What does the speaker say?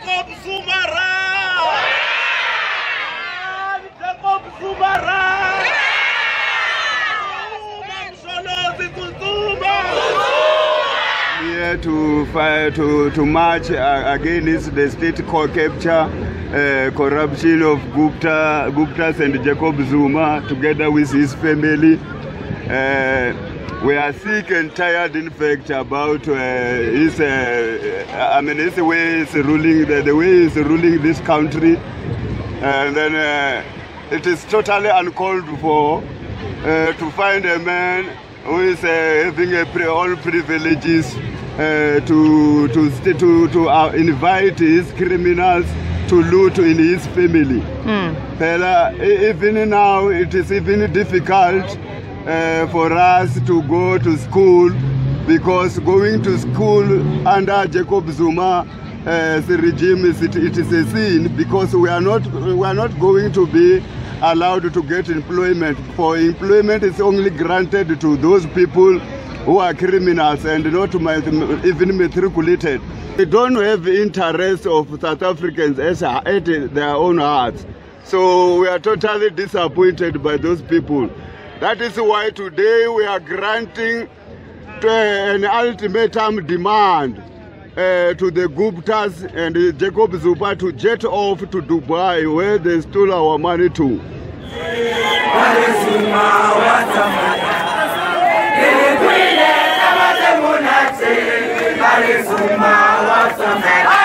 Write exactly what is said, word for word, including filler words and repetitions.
Jacob Zuma! Jacob Zuma! Here to fight, to to march against the state capture, uh, corruption of Gupta, Guptas and Jacob Zuma, together with his family. Uh, we are sick and tired, in fact, about uh, his. Uh, I mean, his way is ruling the, the way he's ruling this country, and then uh, it is totally uncalled for uh, to find a man who is uh, having a pre all privileges uh, to to to to uh, invite his criminals to loot in his family. Mm. Pela, even now, it is even difficult uh, for us to go to school, because going to school under Jacob Zuma uh, the regime is it, it is a sin, because we are not we are not going to be allowed to get employment. For employment is only granted to those people who are criminals and not even matriculated. They don't have interest of South Africans as at their own hearts. So we are totally disappointed by those people. That is why today we are granting an ultimatum demand uh, to the Guptas and Jacob Zuma to jet off to Dubai, where they stole our money to. Zuma,